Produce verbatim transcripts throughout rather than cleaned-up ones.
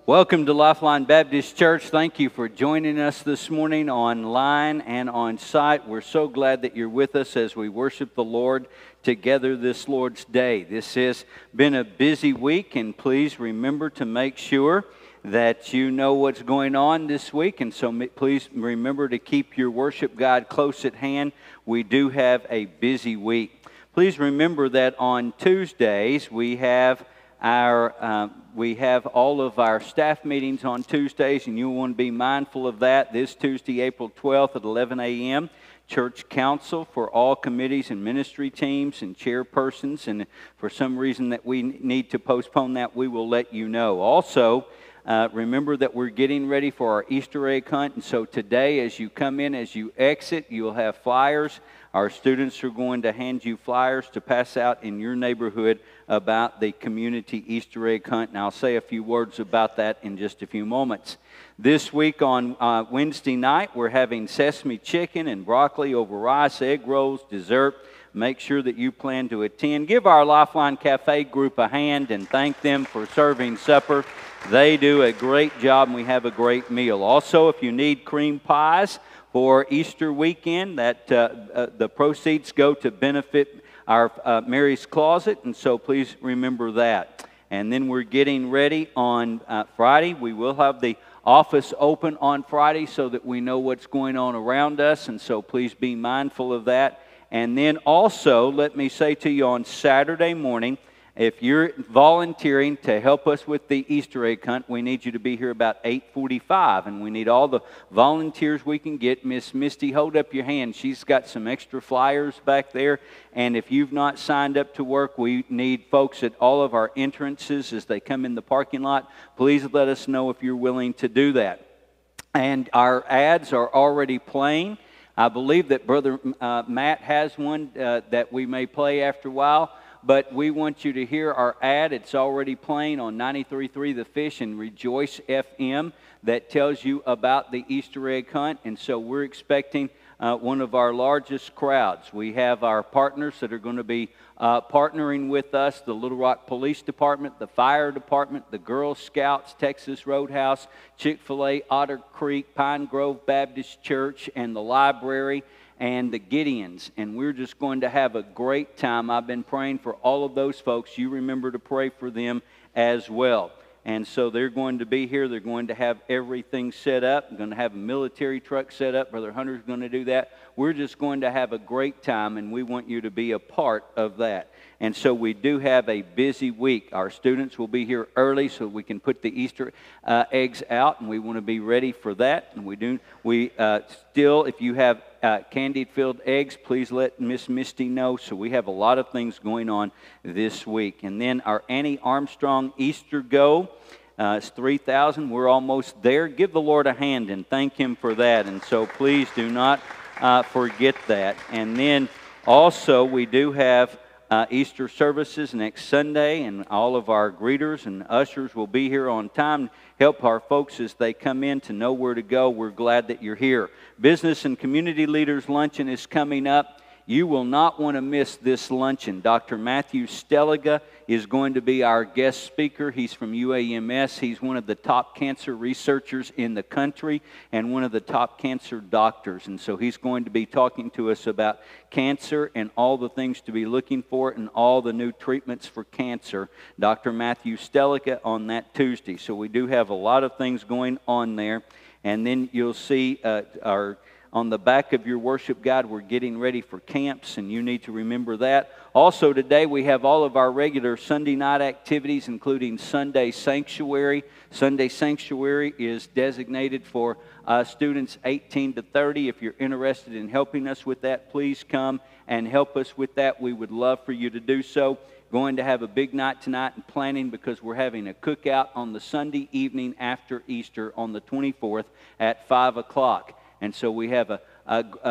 Welcome to Lifeline Baptist Church. Thank you for joining us this morning online and on site. We're so glad that you're with us as we worship the Lord together this Lord's Day. This has been a busy week, and please remember to make sure that you know what's going on this week. And so please remember to keep your worship guide close at hand. We do have a busy week. Please remember that on Tuesdays we have Our uh, we have all of our staff meetings on Tuesdays, and you want to be mindful of that. This Tuesday, April twelfth at eleven a.m., Church Council for all committees and ministry teams and chairpersons. And for some reason that we need to postpone that, we will let you know. Also, uh, remember that we're getting ready for our Easter egg hunt. And so today, as you come in, as you exit, you'll have flyers. Our students are going to hand you flyers to pass out in your neighborhood about the community Easter egg hunt, and I'll say a few words about that in just a few moments. This week on uh, Wednesday night, we're having sesame chicken and broccoli over rice, egg rolls, dessert. Make sure that you plan to attend. Give our Lifeline Cafe group a hand and thank them for serving supper. They do a great job, and we have a great meal. Also, if you need cream pies for Easter weekend, that uh, uh, the proceeds go to benefit our uh, Mary's Closet, and so please remember that. And then we're getting ready on uh, Friday. We will have the office open on Friday so that we know what's going on around us, and so please be mindful of that. And then also, let me say to you on Saturday morning, if you're volunteering to help us with the Easter egg hunt, we need you to be here about eight forty-five, and we need all the volunteers we can get. Miss Misty, hold up your hand. She's got some extra flyers back there, and if you've not signed up to work, we need folks at all of our entrances as they come in the parking lot. Please let us know if you're willing to do that. And our ads are already playing. I believe that Brother uh, Matt has one uh, that we may play after a while. But we want you to hear our ad. It's already playing on ninety-three point three The Fish and Rejoice F M that tells you about the Easter egg hunt. And so we're expecting uh, one of our largest crowds. We have our partners that are going to be uh, partnering with us, the Little Rock Police Department, the Fire Department, the Girl Scouts, Texas Roadhouse, Chick-fil-A, Otter Creek, Pine Grove Baptist Church, and the library, and the Gideons, and we're just going to have a great time. I've been praying for all of those folks. You remember to pray for them as well. And so they're going to be here. They're going to have everything set up. They're going to have a military truck set up. Brother Hunter's going to do that. We're just going to have a great time, and we want you to be a part of that. And so we do have a busy week. Our students will be here early so we can put the Easter uh, eggs out, and we want to be ready for that. And we do. We uh, still, if you have uh, candied-filled eggs, please let Miss Misty know. So we have a lot of things going on this week. And then our Annie Armstrong Easter Go. Uh, it's three thousand. We're almost there. Give the Lord a hand and thank Him for that. And so please do not uh, forget that. And then also we do have uh, Easter services next Sunday, and all of our greeters and ushers will be here on time. Help our folks as they come in to know where to go. We're glad that you're here. Business and Community Leaders Luncheon is coming up. You will not want to miss this luncheon. Doctor Matthew Steliga is going to be our guest speaker. He's from U A M S. He's one of the top cancer researchers in the country and one of the top cancer doctors. And so he's going to be talking to us about cancer and all the things to be looking for and all the new treatments for cancer. Doctor Matthew Steliga on that Tuesday. So we do have a lot of things going on there. And then you'll see uh, our... On the back of your worship guide, we're getting ready for camps, and you need to remember that. Also today, we have all of our regular Sunday night activities, including Sunday Sanctuary. Sunday Sanctuary is designated for uh, students eighteen to thirty. If you're interested in helping us with that, please come and help us with that. We would love for you to do so. Going to have a big night tonight and planning because we're having a cookout on the Sunday evening after Easter on the twenty-fourth at five o'clock. And so we have a, a, a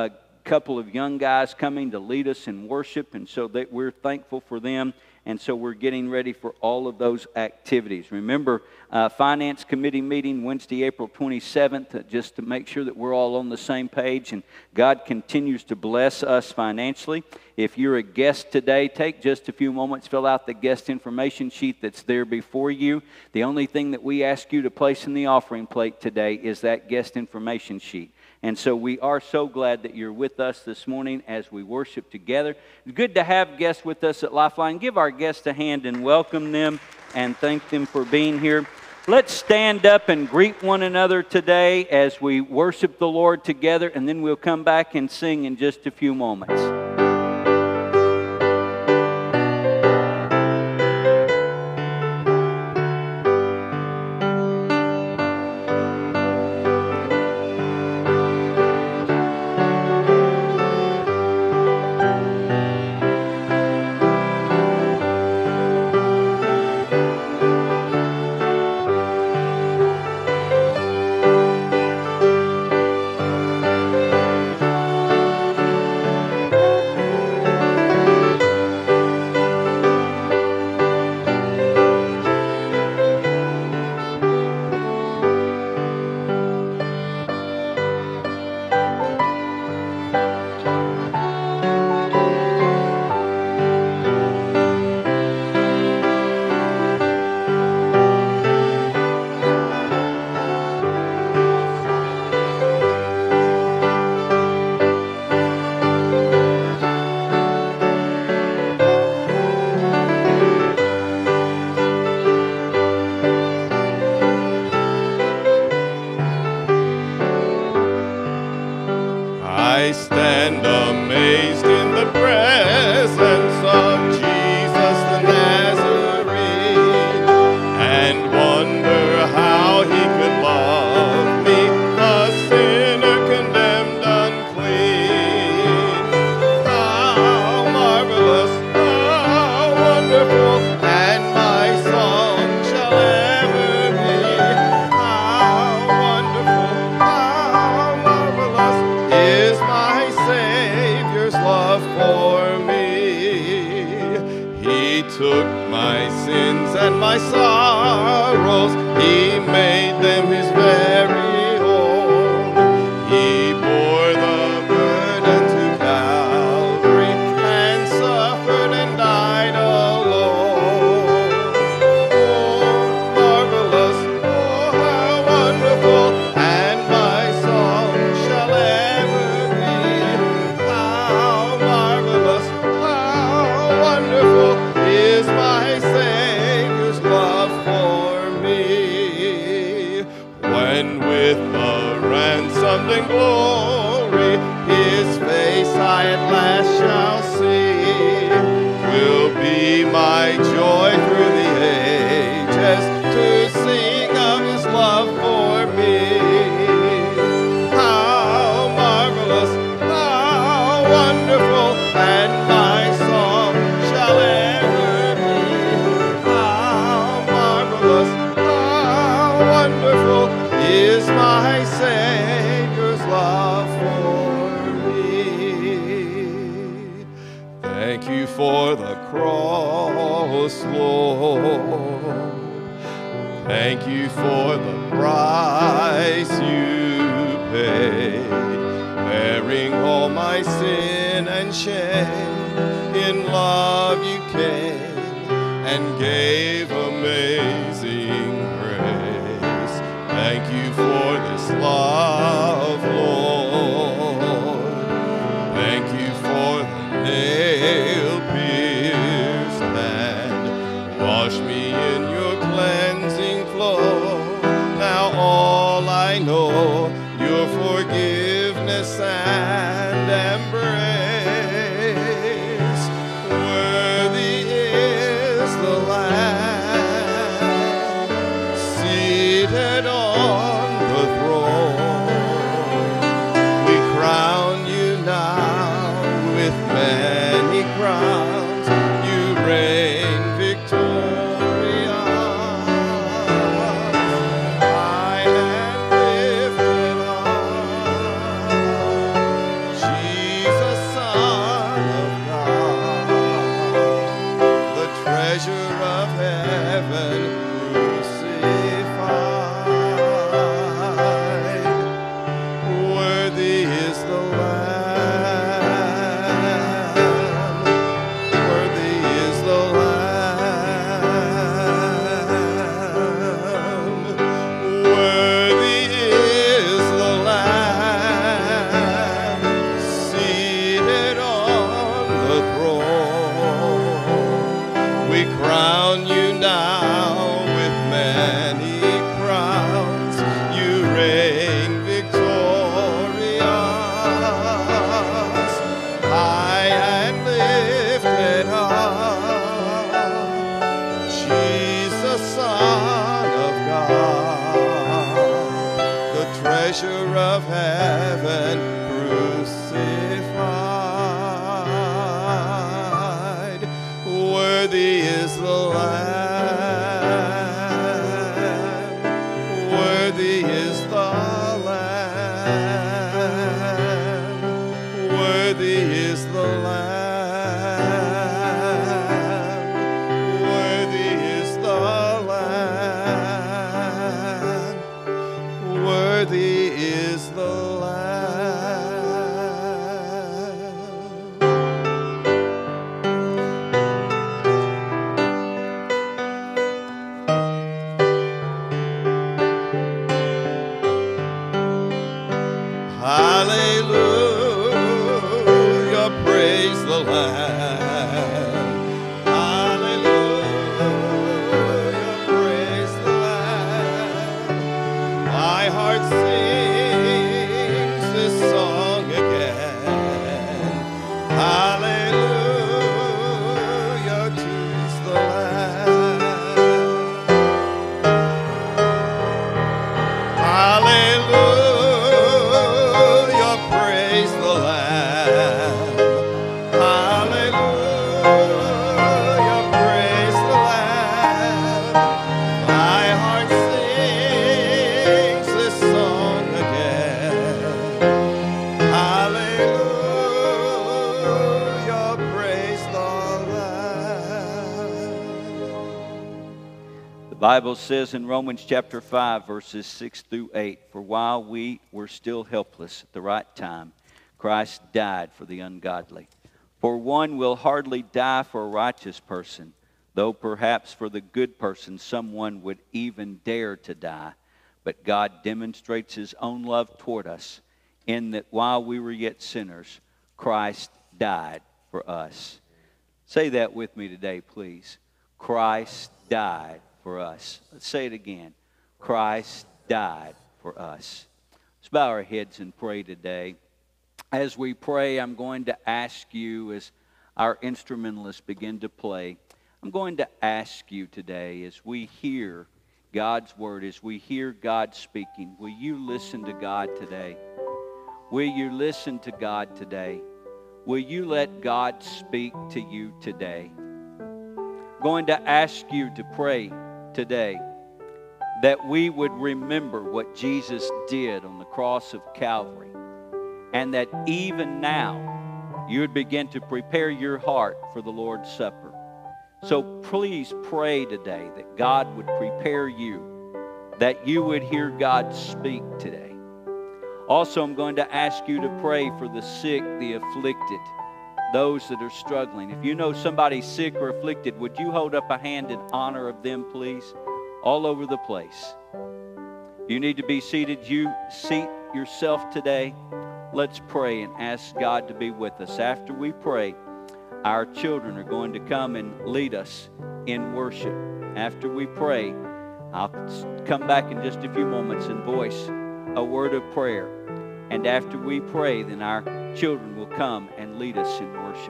couple of young guys coming to lead us in worship, and so that we're thankful for them. And so we're getting ready for all of those activities. Remember, uh, Finance Committee meeting Wednesday, April twenty-seventh, uh, just to make sure that we're all on the same page and God continues to bless us financially. If you're a guest today, take just a few moments, fill out the guest information sheet that's there before you. The only thing that we ask you to place in the offering plate today is that guest information sheet. And so we are so glad that you're with us this morning as we worship together. It's good to have guests with us at Lifeline. Give our guests a hand and welcome them and thank them for being here. Let's stand up and greet one another today as we worship the Lord together, and then we'll come back and sing in just a few moments. Hallelujah, praise the Lamb. Hallelujah, praise the Lamb. My heart sings this song again. Hallelujah, tis the Lamb. Hallelujah, praise the Lamb. Hallelujah, praise the Lamb. My heart sings this song again. Hallelujah, praise the Lamb. The Bible says in Romans chapter five, verses six through eight, "For while we were still helpless at the right time, Christ died for the ungodly. For one will hardly die for a righteous person, though perhaps for the good person someone would even dare to die. But God demonstrates His own love toward us, in that while we were yet sinners, Christ died for us." Say that with me today, please. Christ died for us. Let's say it again. Christ died for us. Let's bow our heads and pray today. As we pray, I'm going to ask you, as our instrumentalists begin to play, I'm going to ask you today, as we hear God's word, as we hear God speaking, will you listen to God today? Will you listen to God today? Will you let God speak to you today? I'm going to ask you to pray today that we would remember what Jesus did on the cross of Calvary, and that even now you would begin to prepare your heart for the Lord's Supper. So please pray today that God would prepare you, that you would hear God speak today. Also, I'm going to ask you to pray for the sick, the afflicted, those that are struggling. If you know somebody sick or afflicted, would you hold up a hand in honor of them, please? All over the place. You need to be seated. You seat yourself today. Let's pray and ask God to be with us. After we pray, our children are going to come and lead us in worship. After we pray, I'll come back in just a few moments and voice a word of prayer. And after we pray, then our children will come and lead us in worship.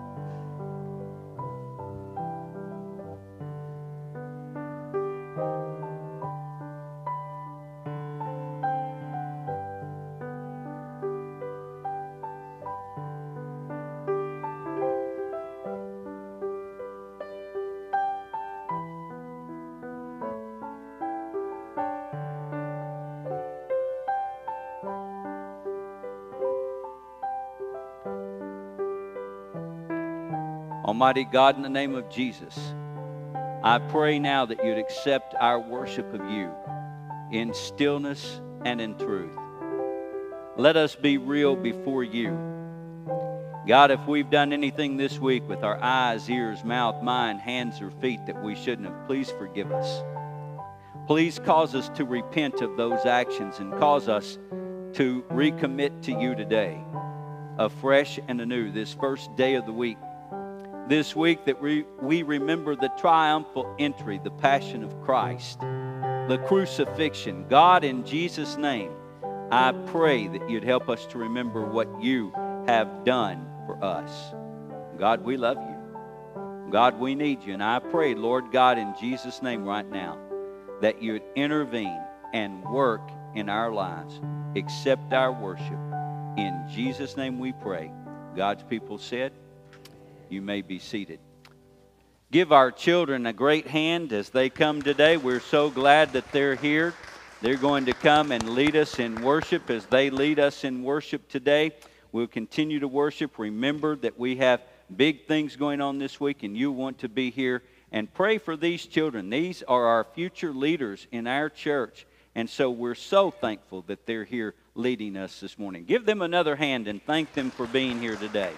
Almighty God, in the name of Jesus, I pray now that you'd accept our worship of you in stillness and in truth. Let us be real before you. God, if we've done anything this week with our eyes, ears, mouth, mind, hands, or feet that we shouldn't have, please forgive us. Please cause us to repent of those actions and cause us to recommit to you today, afresh and anew, this first day of the week. This week that we, we remember the triumphal entry, the passion of Christ, the crucifixion. God, in Jesus' name, I pray that you'd help us to remember what you have done for us. God, we love you. God, we need you. And I pray, Lord God, in Jesus' name right now, that you'd intervene and work in our lives. Accept our worship. In Jesus' name we pray. God's people said, you may be seated. Give our children a great hand as they come today. We're so glad that they're here. They're going to come and lead us in worship. As they lead us in worship today, we'll continue to worship. Remember that we have big things going on this week, and you want to be here. And pray for these children. These are our future leaders in our church. And so we're so thankful that they're here leading us this morning. Give them another hand and thank them for being here today.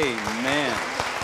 Amen.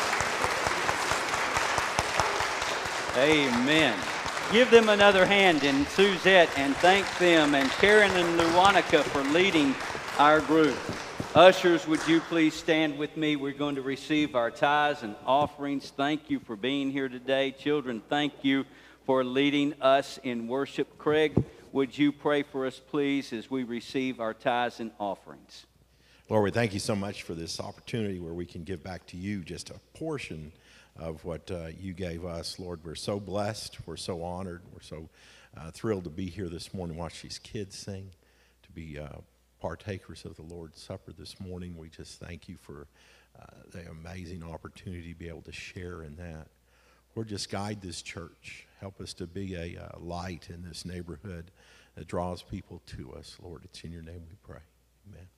Amen. Give them another hand, and Suzette, and thank them, and Karen and Luanica for leading our group. Ushers, would you please stand with me? We're going to receive our tithes and offerings. Thank you for being here today. Children, thank you for leading us in worship. Craig, would you pray for us, please, as we receive our tithes and offerings? Lord, we thank you so much for this opportunity where we can give back to you just a portion of what uh, you gave us. Lord, we're so blessed. We're so honored. We're so uh, thrilled to be here this morning, watch these kids sing, to be uh, partakers of the Lord's Supper this morning. We just thank you for uh, the amazing opportunity to be able to share in that. Lord, just guide this church. Help us to be a uh, light in this neighborhood that draws people to us. Lord, it's in your name we pray. Amen.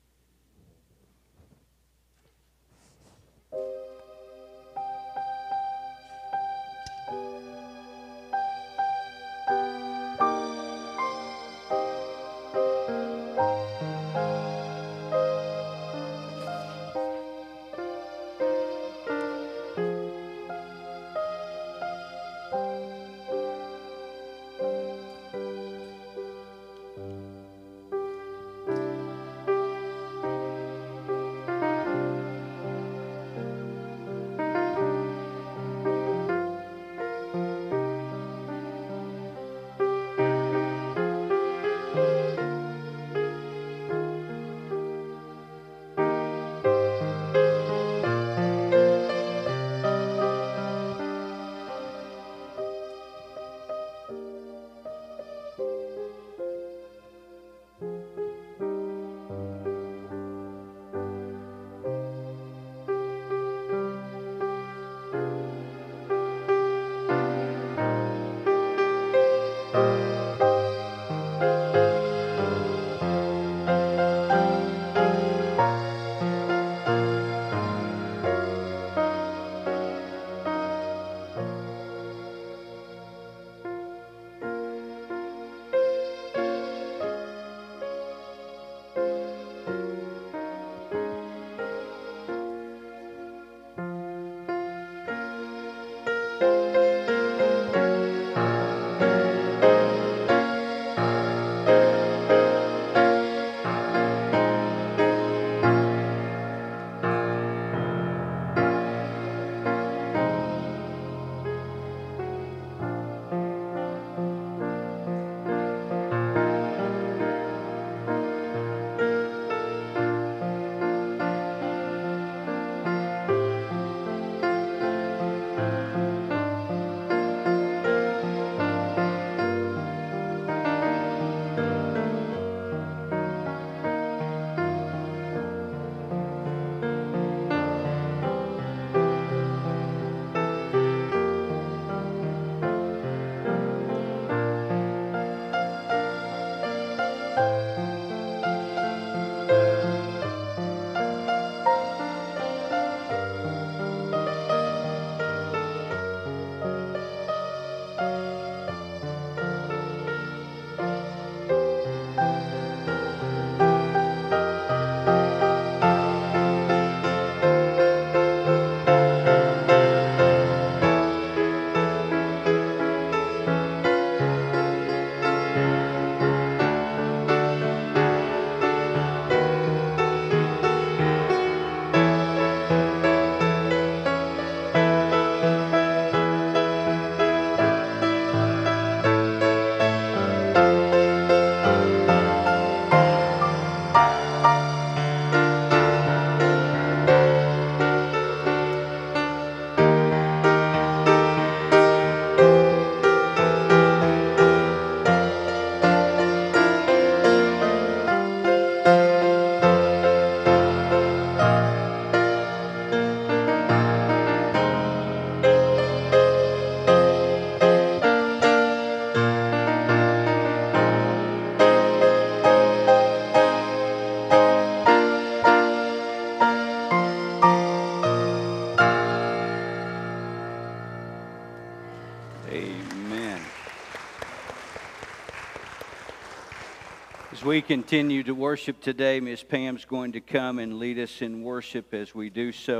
As we continue to worship today, Miss Pam's going to come and lead us in worship. As we do so,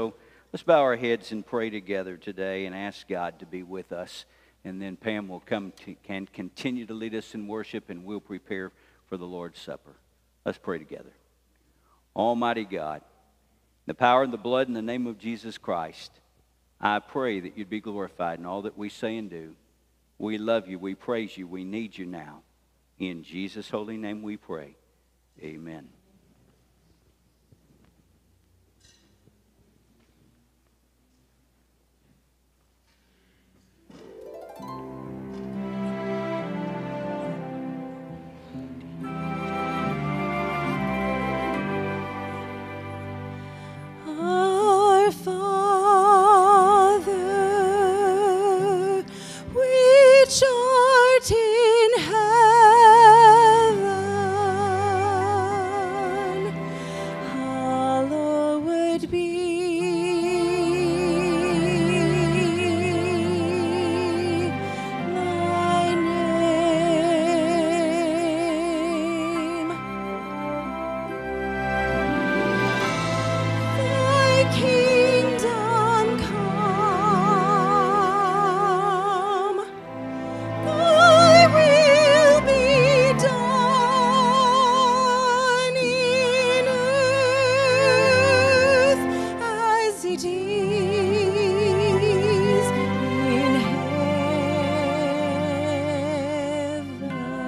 Let's bow our heads and pray together today and ask God to be with us. And then Pam will come to, can continue to lead us in worship, and we'll prepare for the Lord's Supper. Let's pray together. Almighty God, the power and the blood in the name of Jesus Christ, I pray that you'd be glorified in all that we say and do. We love you. We praise you. We need you now. In Jesus' holy name we pray. Amen. Our Father, which art in heaven, hallowed be thy name. Thy kingdom come, thy will be done in earth as it is in heaven.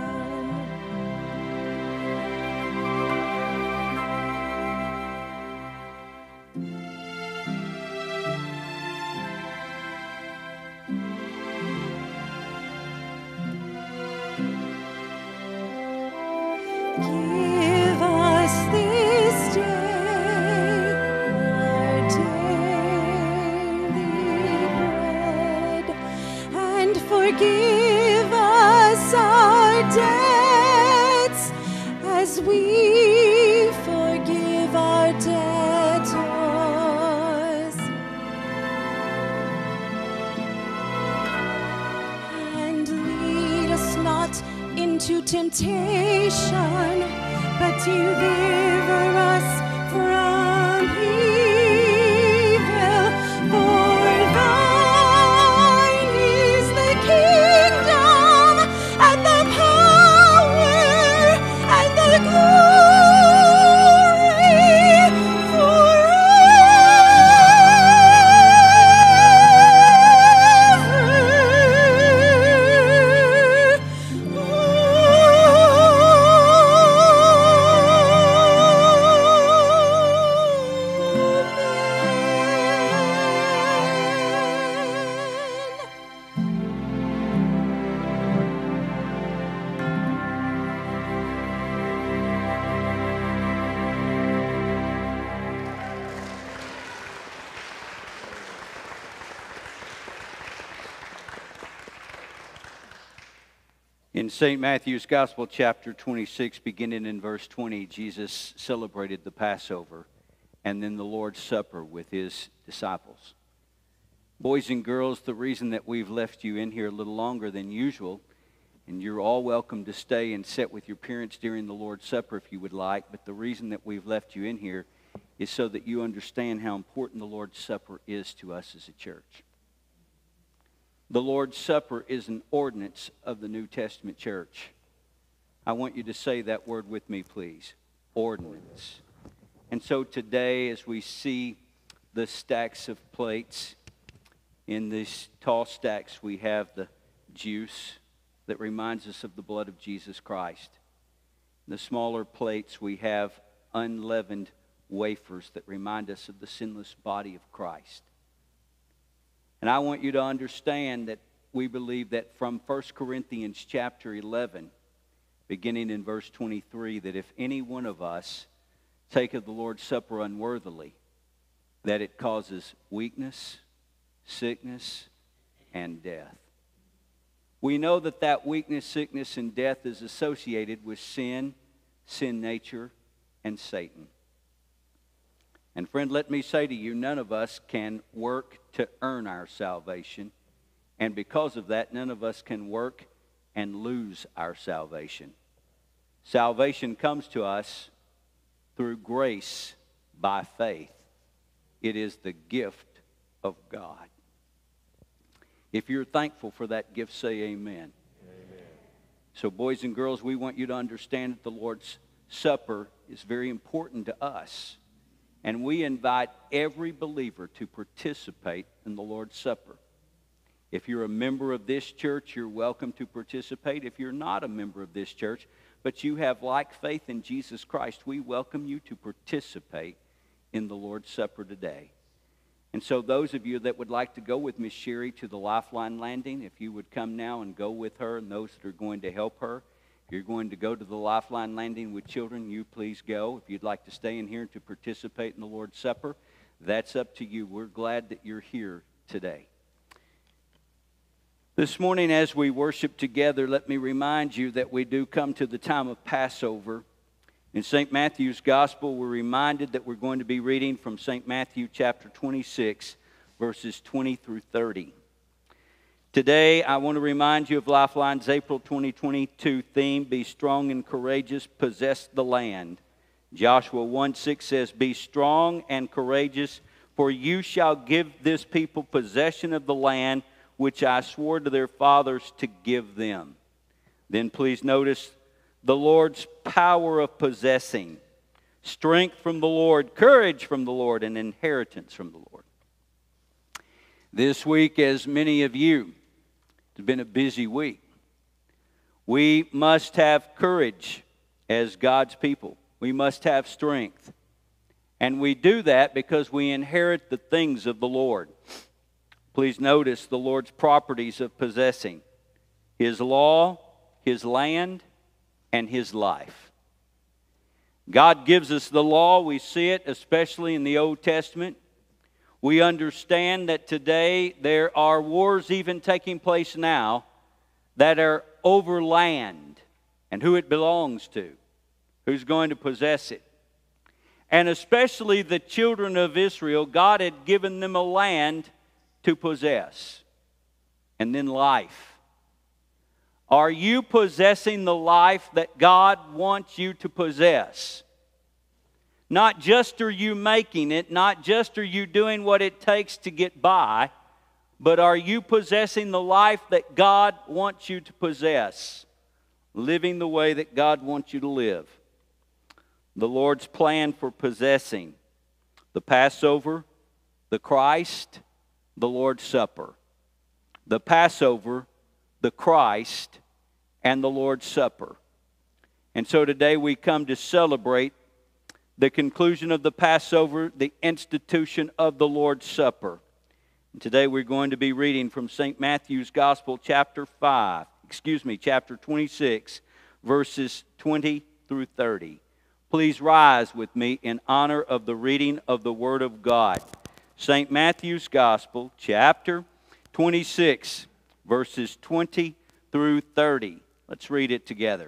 Give us this day our daily bread, and forgive us our debts as we forgive our debtors. And lead us not into temptation, but deliver us from evil. For thine is the kingdom, and the power, and the glory forever. Amen. In Saint Matthew's Gospel, chapter twenty-six, beginning in verse twenty, Jesus celebrated the Passover and then the Lord's Supper with his disciples. Boys and girls, the reason that we've left you in here a little longer than usual, and you're all welcome to stay and sit with your parents during the Lord's Supper if you would like, but the reason that we've left you in here is so that you understand how important the Lord's Supper is to us as a church. The Lord's Supper is an ordinance of the New Testament church. I want you to say that word with me, please. Ordinance. And so today, as we see the stacks of plates, in these tall stacks we have the juice that reminds us of the blood of Jesus Christ. In the smaller plates we have unleavened wafers that remind us of the sinless body of Christ. And I want you to understand that we believe that from First Corinthians chapter eleven, beginning in verse twenty-three, that if any one of us taketh the Lord's Supper unworthily, that it causes weakness, sickness, and death. We know that that weakness, sickness, and death is associated with sin, sin nature, and Satan. And friend, let me say to you, none of us can work to earn our salvation. And because of that, none of us can work and lose our salvation. Salvation comes to us through grace by faith. It is the gift of God. If you're thankful for that gift, say amen. Amen. So boys and girls, we want you to understand that the Lord's Supper is very important to us. And we invite every believer to participate in the Lord's Supper. If you're a member of this church, you're welcome to participate. If you're not a member of this church, but you have like faith in Jesus Christ, we welcome you to participate in the Lord's Supper today. And so those of you that would like to go with Miss Sherry to the Lifeline Landing, if you would come now and go with her, and those that are going to help her. If you're going to go to the Lifeline Landing with children, you please go. If you'd like to stay in here to participate in the Lord's Supper, that's up to you. We're glad that you're here today. This morning as we worship together, let me remind you that we do come to the time of Passover. In Saint Matthew's Gospel, we're reminded that we're going to be reading from Saint Matthew chapter twenty-six, verses twenty through thirty. Today, I want to remind you of Lifeline's April twenty twenty-two theme, Be Strong and Courageous, Possess the Land. Joshua one six says, Be strong and courageous, for you shall give this people possession of the land which I swore to their fathers to give them. Then please notice the Lord's power of possessing, strength from the Lord, courage from the Lord, and inheritance from the Lord. This week, as many of you, it's been a busy week. We must have courage as God's people. We must have strength. And we do that because we inherit the things of the Lord. Please notice the Lord's properties of possessing: His law, His land, and His life. God gives us the law. We see it especially in the Old Testament. We understand that today there are wars even taking place now that are over land and who it belongs to, who's going to possess it. And especially the children of Israel, God had given them a land to possess, and then life. Are you possessing the life that God wants you to possess? Not just are you making it, not just are you doing what it takes to get by, but are you possessing the life that God wants you to possess? Living the way that God wants you to live. The Lord's plan for possessing: the Passover, the Christ, the Lord's Supper. The Passover, the Christ, and the Lord's Supper. And so today we come to celebrate the conclusion of the Passover, the institution of the Lord's Supper. And today we're going to be reading from Saint Matthew's Gospel, chapter five, excuse me, chapter twenty-six, verses twenty through thirty. Please rise with me in honor of the reading of the Word of God. Saint Matthew's Gospel, chapter twenty-six, verses twenty through thirty. Let's read it together.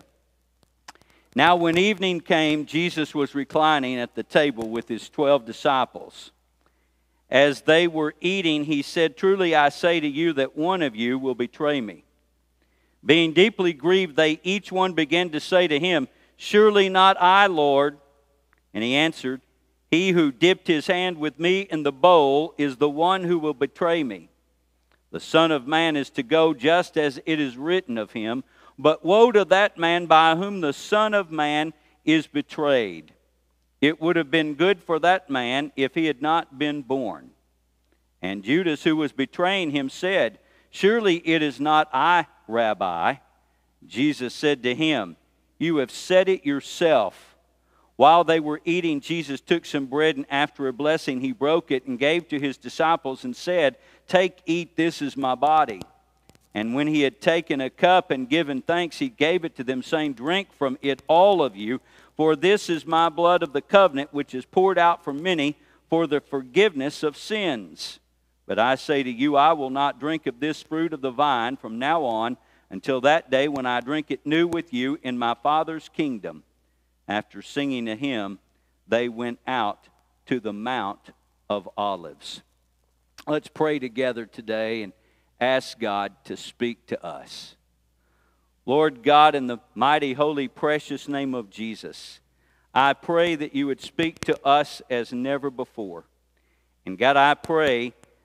Now when evening came, Jesus was reclining at the table with his twelve disciples. As they were eating, he said, Truly I say to you that one of you will betray me. Being deeply grieved, they each one began to say to him, Surely not I, Lord. And he answered, He who dipped his hand with me in the bowl is the one who will betray me. The Son of Man is to go just as it is written of him, but woe to that man by whom the Son of Man is betrayed. It would have been good for that man if he had not been born. And Judas, who was betraying him, said, Surely it is not I, Rabbi. Jesus said to him, You have said it yourself. While they were eating, Jesus took some bread, and after a blessing he broke it and gave to his disciples and said, Take, eat, this is my body. And when he had taken a cup and given thanks, he gave it to them, saying, Drink from it, all of you, for this is my blood of the covenant, which is poured out for many for the forgiveness of sins. But I say to you, I will not drink of this fruit of the vine from now on until that day when I drink it new with you in my Father's kingdom. After singing a hymn, they went out to the Mount of Olives. Let's pray together today and ask God to speak to us. Lord God, in the mighty, holy, precious name of Jesus, I pray that you would speak to us as never before. And God, I pray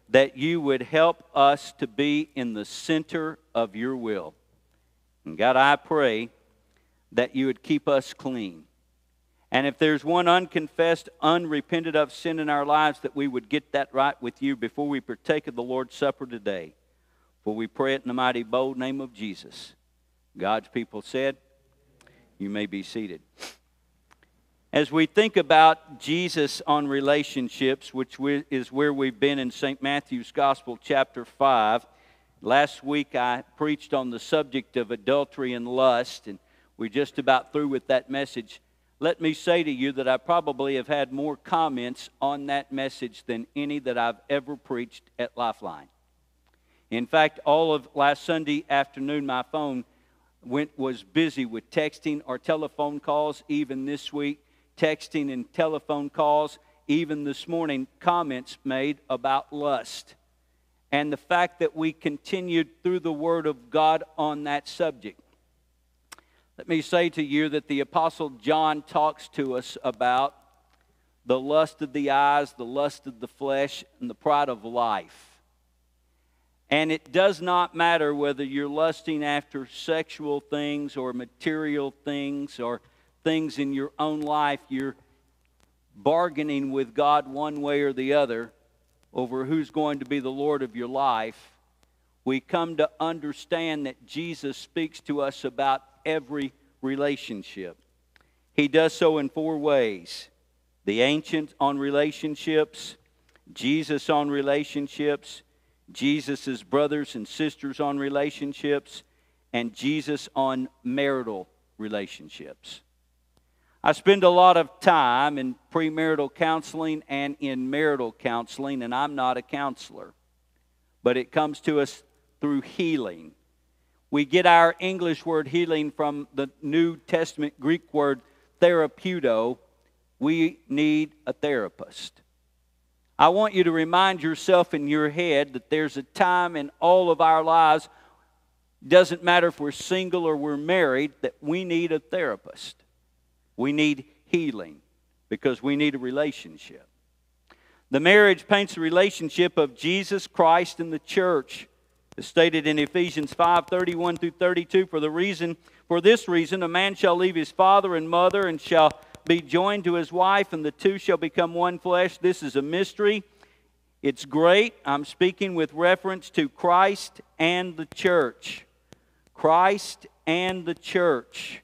that you would help us to be in the center of your will. And God, I pray that you would keep us clean. And if there's one unconfessed, unrepented of sin in our lives, that we would get that right with you before we partake of the Lord's Supper today. For we pray it in the mighty, bold name of Jesus. God's people said, you may be seated. As we think about Jesus on relationships, which is where we've been in Saint Matthew's Gospel, chapter five, last week I preached on the subject of adultery and lust, and we're just about through with that message. Let me say to you that I probably have had more comments on that message than any that I've ever preached at Lifeline. In fact, all of last Sunday afternoon, my phone went was busy with texting or telephone calls. Even this week, texting and telephone calls. Even this morning, comments made about lust. And the fact that we continued through the Word of God on that subject. Let me say to you that the Apostle John talks to us about the lust of the eyes, the lust of the flesh, and the pride of life. And it does not matter whether you're lusting after sexual things or material things or things in your own life. You're bargaining with God one way or the other over who's going to be the Lord of your life. We come to understand that Jesus speaks to us about every relationship. He does so in four ways. The ancient on relationships, Jesus on relationships, Jesus' brothers and sisters on relationships, and Jesus on marital relationships. I spend a lot of time in premarital counseling and in marital counseling, and I'm not a counselor. But it comes to us through healing. We get our English word healing from the New Testament Greek word therapeuto. We need a therapist. I want you to remind yourself in your head that there's a time in all of our lives, doesn't matter if we're single or we're married, that we need a therapist. We need healing because we need a relationship. The marriage paints the relationship of Jesus Christ and the church. As stated in Ephesians five, thirty-one through thirty-two, for the reason, for this reason, a man shall leave his father and mother and shall be joined to his wife, and the two shall become one flesh. This is a mystery. It's great. I'm speaking with reference to Christ and the church. Christ and the church.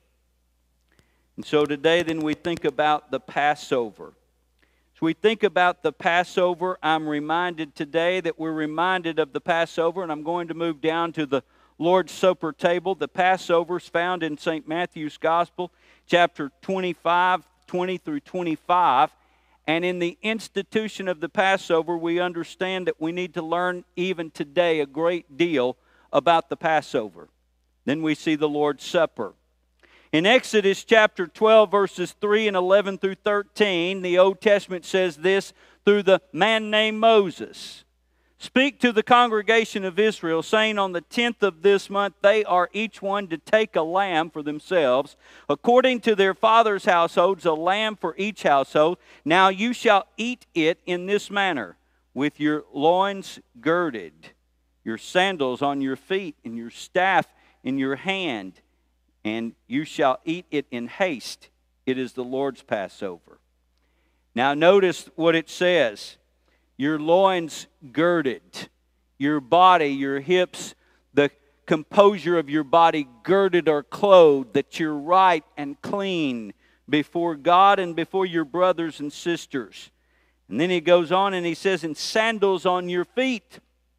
And so today then we think about the Passover. As we think about the Passover, I'm reminded today that we're reminded of the Passover, and I'm going to move down to the Lord's Supper table. The Passover is found in Saint Matthew's Gospel, chapter twenty-five, twenty through twenty-five. And in the institution of the Passover, we understand that we need to learn even today a great deal about the Passover. Then we see the Lord's Supper. In Exodus chapter twelve, verses three and eleven through thirteen, the Old Testament says this through the man named Moses. Speak to the congregation of Israel, saying, on the tenth of this month they are each one to take a lamb for themselves, according to their father's households, a lamb for each household. Now you shall eat it in this manner, with your loins girded, your sandals on your feet, and your staff in your hand. And you shall eat it in haste. It is the Lord's Passover. Now notice what it says. Your loins girded, your body, your hips, the composure of your body girded or clothed, that you're right and clean before God and before your brothers and sisters. And then he goes on and he says, and sandals on your feet.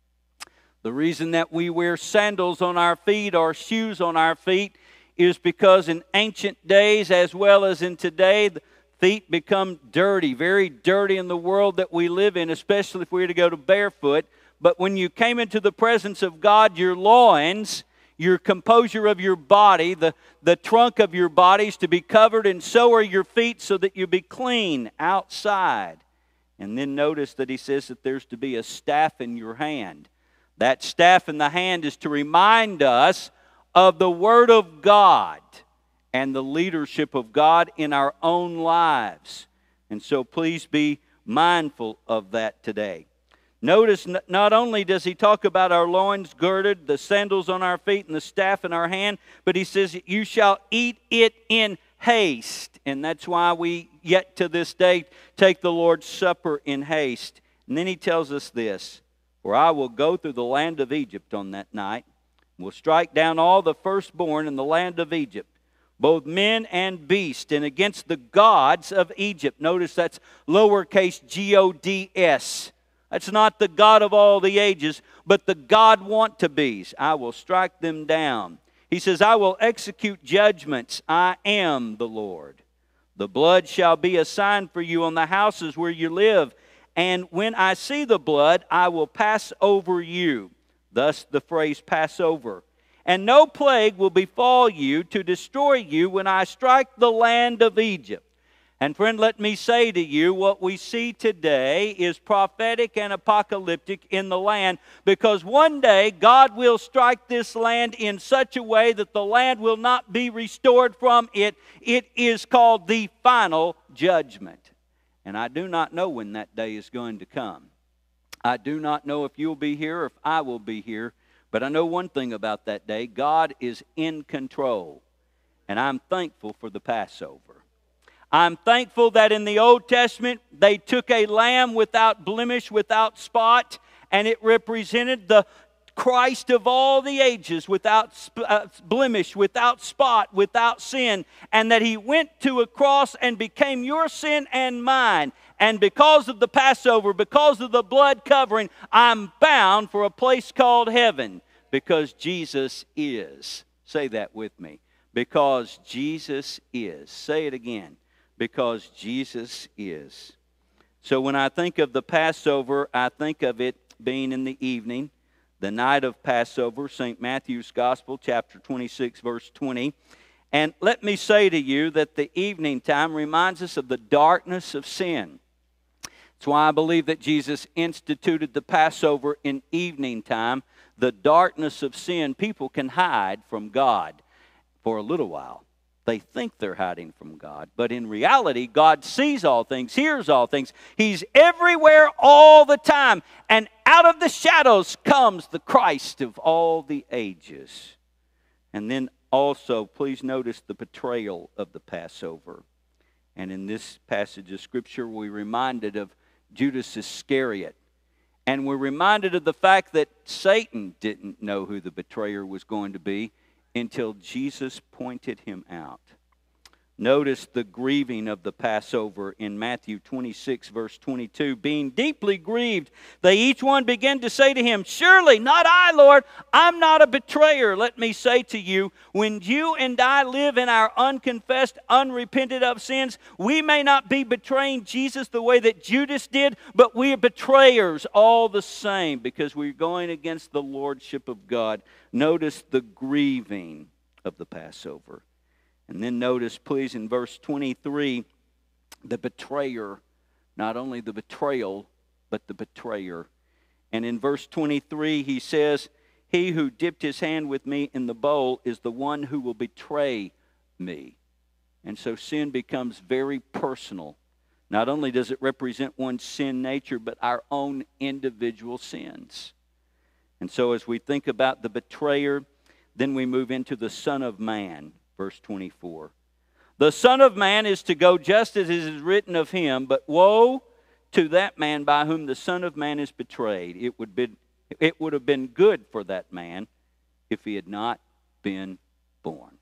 The reason that we wear sandals on our feet or shoes on our feet is because in ancient days as well as in today, the feet become dirty, very dirty in the world that we live in, especially if we were to go to barefoot. But when you came into the presence of God, your loins, your composure of your body, the, the trunk of your body is to be covered, and so are your feet, so that you be clean outside. And then notice that he says that there's to be a staff in your hand. That staff in the hand is to remind us of the Word of God and the leadership of God in our own lives. And so please be mindful of that today. Notice n- not only does he talk about our loins girded, the sandals on our feet, and the staff in our hand, but he says, you shall eat it in haste. And that's why we, yet to this day, take the Lord's Supper in haste. And then he tells us this, for I will go through the land of Egypt on that night, and will strike down all the firstborn in the land of Egypt, both men and beast, and against the gods of Egypt. Notice that's lowercase G O D S. That's not the God of all the ages, but the God want-to-be's. I will strike them down. He says, I will execute judgments. I am the Lord. The blood shall be a sign for you on the houses where you live. And when I see the blood, I will pass over you. Thus the phrase Passover. And no plague will befall you to destroy you when I strike the land of Egypt. And friend, let me say to you, what we see today is prophetic and apocalyptic in the land, because one day God will strike this land in such a way that the land will not be restored from it. It is called the final judgment. And I do not know when that day is going to come. I do not know if you'll be here or if I will be here, but I know one thing about that day. God is in control, and I'm thankful for the Passover. I'm thankful that in the Old Testament they took a lamb without blemish, without spot, and it represented the Christ of all the ages, without uh, blemish, without spot, without sin, and that He went to a cross and became your sin and mine. And because of the Passover, because of the blood covering, I'm bound for a place called heaven, because Jesus is. Say that with me. Because Jesus is. Say it again. Because Jesus is. So when I think of the Passover, I think of it being in the evening, the night of Passover, Saint Matthew's Gospel, chapter twenty-six, verse twenty. And let me say to you that the evening time reminds us of the darkness of sin. That's why I believe that Jesus instituted the Passover in evening time. The darkness of sin, people can hide from God for a little while. They think they're hiding from God, but in reality, God sees all things, hears all things. He's everywhere all the time. And out of the shadows comes the Christ of all the ages. And then also, please notice the betrayal of the Passover. And in this passage of Scripture, we're reminded of Judas Iscariot. And we're reminded of the fact that Satan didn't know who the betrayer was going to be until Jesus pointed him out. Notice the grieving of the Passover in Matthew twenty-six, verse twenty-two. Being deeply grieved, they each one began to say to him, surely not I, Lord, I'm not a betrayer. Let me say to you, when you and I live in our unconfessed, unrepented of sins, we may not be betraying Jesus the way that Judas did, but we are betrayers all the same because we're going against the lordship of God. Notice the grieving of the Passover. And then notice, please, in verse twenty-three, the betrayer, not only the betrayal, but the betrayer. And in verse twenty-three, he says, he who dipped his hand with me in the bowl is the one who will betray me. And so sin becomes very personal. Not only does it represent one's sin nature, but our own individual sins. And so as we think about the betrayer, then we move into the Son of Man. Verse twenty-four. The Son of Man is to go just as it is written of him, but woe to that man by whom the Son of Man is betrayed. It would be, it would have been good for that man if he had not been born.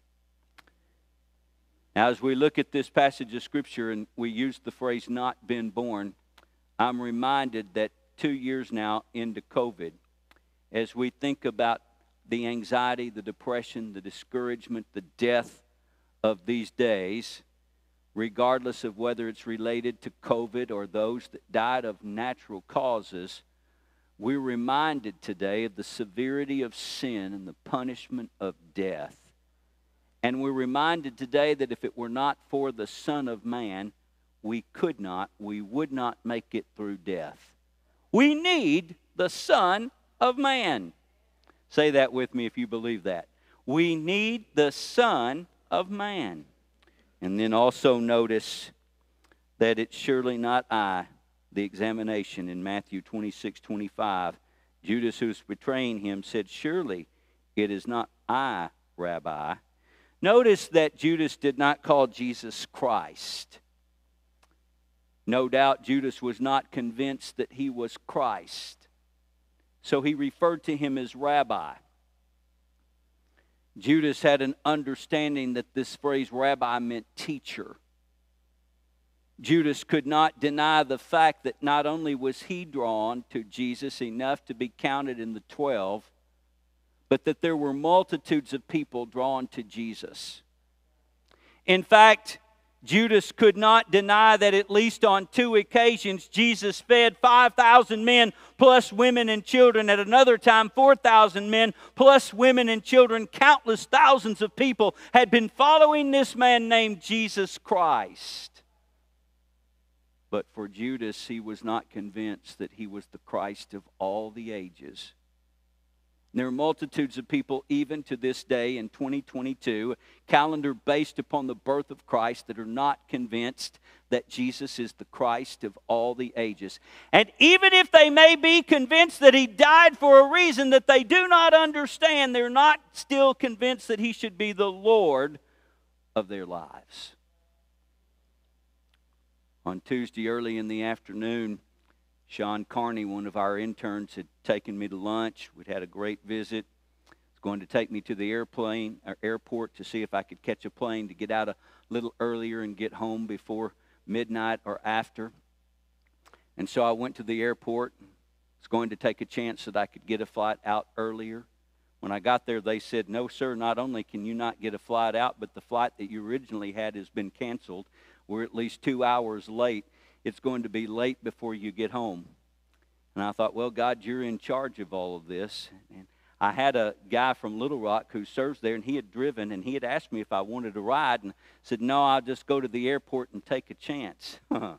Now, as we look at this passage of Scripture and we use the phrase not been born, I'm reminded that two years now into COVID, as we think about the anxiety, the depression, the discouragement, the death of these days, regardless of whether it's related to COVID or those that died of natural causes, we're reminded today of the severity of sin and the punishment of death. And we're reminded today that if it were not for the Son of Man, we could not, we would not make it through death. We need the Son of Man. Say that with me if you believe that. We need the Son of Man. And then also notice that it's surely not I, the examination in Matthew twenty-six twenty-five. Judas, who was betraying him, said, "Surely it is not I, Rabbi." Notice that Judas did not call Jesus Christ. No doubt Judas was not convinced that he was Christ, so he referred to him as Rabbi. Judas had an understanding that this phrase rabbi meant teacher. Judas could not deny the fact that not only was he drawn to Jesus enough to be counted in the twelve, but that there were multitudes of people drawn to Jesus. In fact, Judas could not deny that at least on two occasions Jesus fed five thousand men plus women and children. At another time, four thousand men plus women and children. Countless thousands of people had been following this man named Jesus Christ. But for Judas, he was not convinced that he was the Christ of all the ages. There are multitudes of people, even to this day in twenty twenty-two, a calendar based upon the birth of Christ, that are not convinced that Jesus is the Christ of all the ages. And even if they may be convinced that he died for a reason that they do not understand, they're not still convinced that he should be the Lord of their lives. On Tuesday early in the afternoon, Sean Carney, one of our interns, had taken me to lunch. We'd had a great visit. He was going to take me to the airplane or airport to see if I could catch a plane to get out a little earlier and get home before midnight or after. And so I went to the airport. I was going to take a chance that I could get a flight out earlier. When I got there, they said, "No, sir, not only can you not get a flight out, but the flight that you originally had has been canceled. We're at least two hours late. It's going to be late before you get home." And I thought, well, God, you're in charge of all of this. And I had a guy from Little Rock who serves there, and he had driven, and he had asked me if I wanted a ride, and said, "No, I'll just go to the airport and take a chance."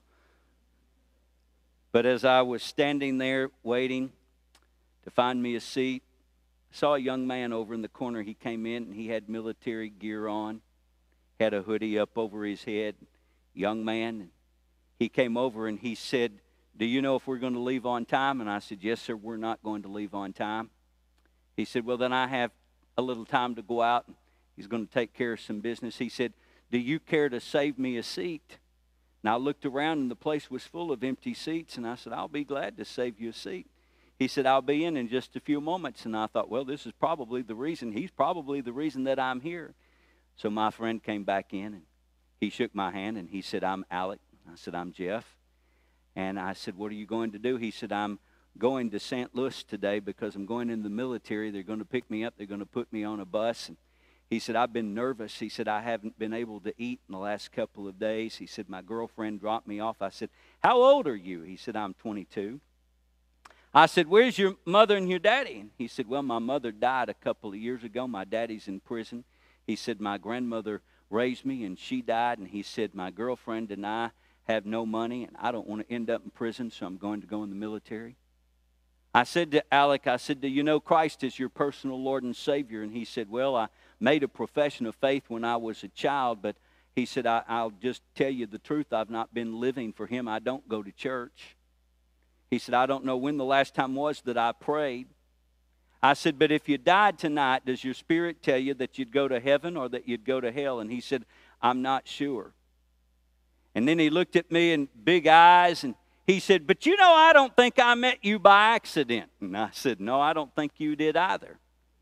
But as I was standing there waiting to find me a seat, I saw a young man over in the corner. He came in, and he had military gear on, had a hoodie up over his head. Young man. He came over and he said, "Do you know if we're going to leave on time?" And I said, "Yes, sir, we're not going to leave on time." He said, "Well, then I have a little time to go out." He's going to take care of some business. He said, "Do you care to save me a seat?" And I looked around and the place was full of empty seats. And I said, "I'll be glad to save you a seat." He said, "I'll be in in just a few moments." And I thought, well, this is probably the reason. He's probably the reason that I'm here. So my friend came back in and he shook my hand and he said, "I'm Alec." I said, "I'm Jeff." And I said, "What are you going to do?" He said, "I'm going to Saint Louis today because I'm going in the military. They're going to pick me up. They're going to put me on a bus." And he said, "I've been nervous." He said, "I haven't been able to eat in the last couple of days." He said, "My girlfriend dropped me off." I said, "How old are you?" He said, "I'm twenty-two. I said, "Where's your mother and your daddy?" And he said, "Well, my mother died a couple of years ago. My daddy's in prison." He said, "My grandmother raised me and she died." And he said, "My girlfriend and I have no money and I don't want to end up in prison, so I'm going to go in the military." I said to Alec, I said, "Do you know Christ is your personal Lord and Savior?" And he said, "Well, I made a profession of faith when I was a child, but," he said, I, "I'll just tell you the truth. I've not been living for him. I don't go to church." He said, "I don't know when the last time was that I prayed." I said, "But if you died tonight, does your spirit tell you that you'd go to heaven or that you'd go to hell?" And he said, "I'm not sure." And then he looked at me in big eyes and he said, "But you know, I don't think I met you by accident." And I said, "No, I don't think you did either."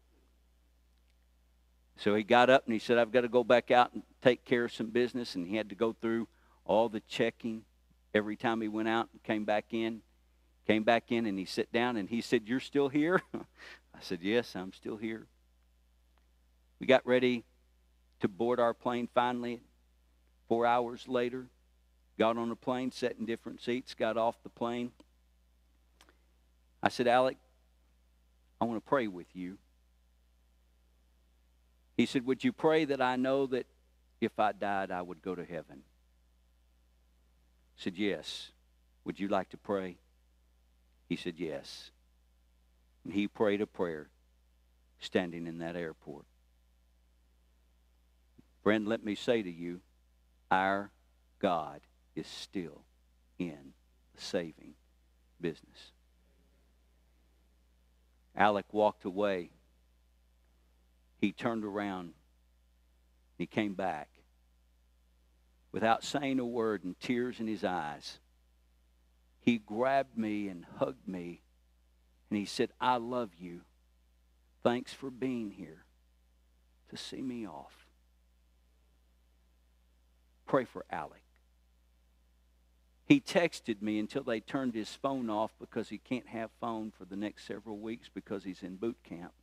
So he got up and he said, "I've got to go back out and take care of some business." And he had to go through all the checking every time he went out and came back in. Came back in and he sat down and he said, "You're still here?" I said, "Yes, I'm still here." We got ready to board our plane finally. Four hours later, got on a plane, sat in different seats, got off the plane. I said, "Alec, I want to pray with you." He said, "Would you pray that I know that if I died, I would go to heaven?" I said, "Yes." "Would you like to pray?" He said, "Yes." And he prayed a prayer standing in that airport. Friend, let me say to you, our God is still in saving business. Alec walked away. He turned around. He came back without saying a word and tears in his eyes. He grabbed me and hugged me, and he said, I love you. Thanks for being here to see me off. Pray for Alec. He texted me until they turned his phone off because he can't have phone for the next several weeks because he's in boot camp.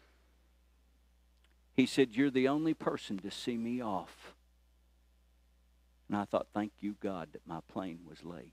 He said, you're the only person to see me off. And I thought, thank you, God, that my plane was late.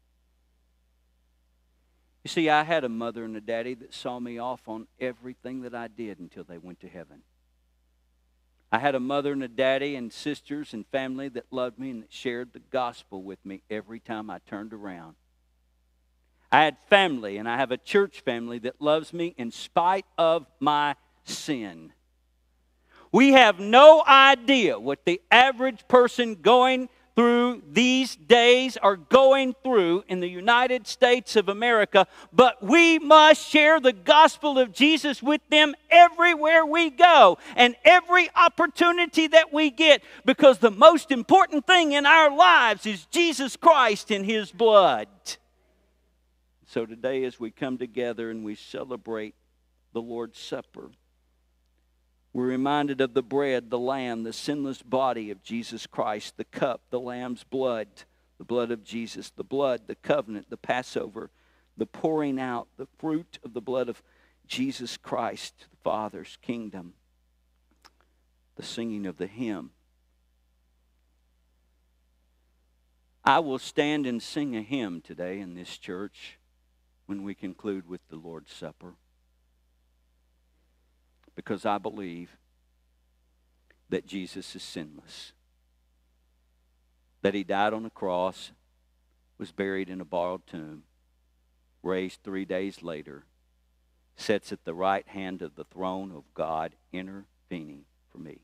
You see, I had a mother and a daddy that saw me off on everything that I did until they went to heaven. I had a mother and a daddy and sisters and family that loved me and that shared the gospel with me every time I turned around. I had family, and I have a church family that loves me in spite of my sin. We have no idea what the average person going through these days are going through in the United States of America, but we must share the gospel of Jesus with them everywhere we go and every opportunity that we get, because the most important thing in our lives is Jesus Christ and His blood. So today, as we come together and we celebrate the Lord's Supper, we're reminded of the bread, the lamb, the sinless body of Jesus Christ, the cup, the lamb's blood, the blood of Jesus, the blood, the covenant, the Passover, the pouring out, the fruit of the blood of Jesus Christ, the Father's kingdom, the singing of the hymn. I will stand and sing a hymn today in this church when we conclude with the Lord's Supper, because I believe that Jesus is sinless, that He died on the cross, was buried in a borrowed tomb, raised three days later, sits at the right hand of the throne of God, intervening for me.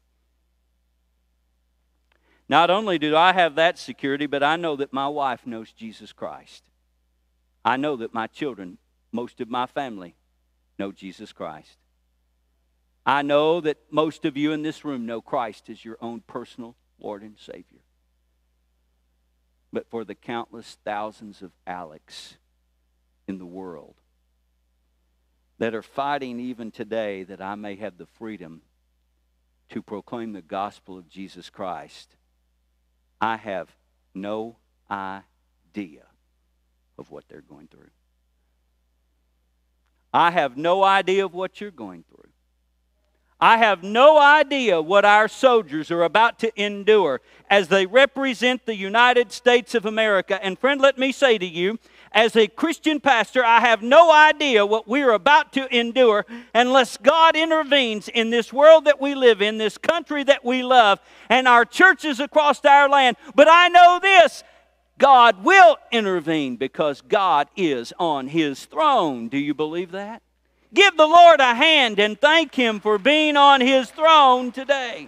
Not only do I have that security, but I know that my wife knows Jesus Christ. I know that my children, most of my family, know Jesus Christ. I know that most of you in this room know Christ as your own personal Lord and Savior. But for the countless thousands of Alex in the world that are fighting even today that I may have the freedom to proclaim the gospel of Jesus Christ, I have no idea of what they're going through. I have no idea of what you're going through. I have no idea what our soldiers are about to endure as they represent the United States of America. And friend, let me say to you, as a Christian pastor, I have no idea what we are about to endure unless God intervenes in this world that we live in, this country that we love, and our churches across our land. But I know this, God will intervene because God is on His throne. Do you believe that? Give the Lord a hand and thank Him for being on His throne today.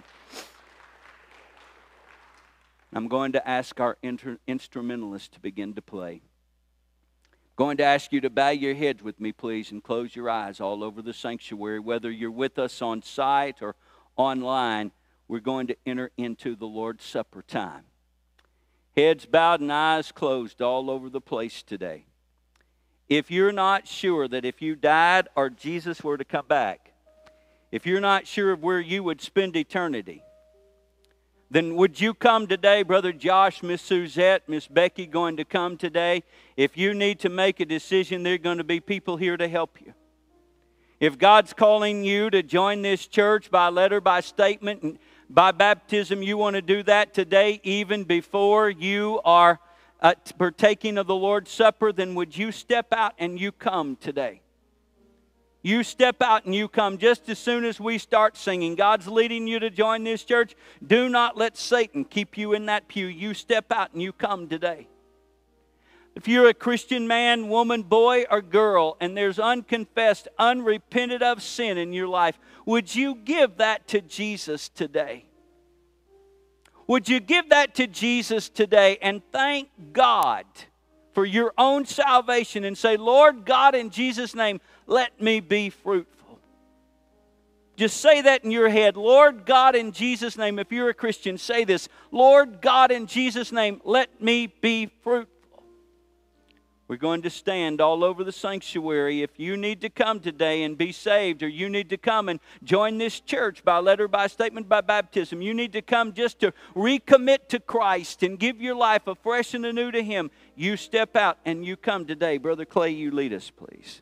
I'm going to ask our inter- instrumentalists to begin to play. I'm going to ask you to bow your heads with me, please, and close your eyes all over the sanctuary. Whether you're with us on site or online, we're going to enter into the Lord's Supper time. Heads bowed and eyes closed all over the place today. If you're not sure that if you died or Jesus were to come back, if you're not sure of where you would spend eternity, then would you come today, Brother Josh, Miss Suzette, Miss Becky going to come today? If you need to make a decision, there are going to be people here to help you. If God's calling you to join this church by letter, by statement, and by baptism, you want to do that today even before you are Uh, partaking of the Lord's Supper, then would you step out and you come today? You step out and you come just as soon as we start singing. God's leading you to join this church. Do not let Satan keep you in that pew. You step out and you come today. If you're a Christian man, woman, boy, or girl, and there's unconfessed, unrepented of sin in your life, would you give that to Jesus today? Would you give that to Jesus today and thank God for your own salvation and say, Lord God, in Jesus' name, let me be fruitful. Just say that in your head. Lord God, in Jesus' name, if you're a Christian, say this. Lord God, in Jesus' name, let me be fruitful. We're going to stand all over the sanctuary. If you need to come today and be saved, or you need to come and join this church by letter, by statement, by baptism, you need to come just to recommit to Christ and give your life afresh and anew to Him, you step out and you come today. Brother Clay, you lead us, please.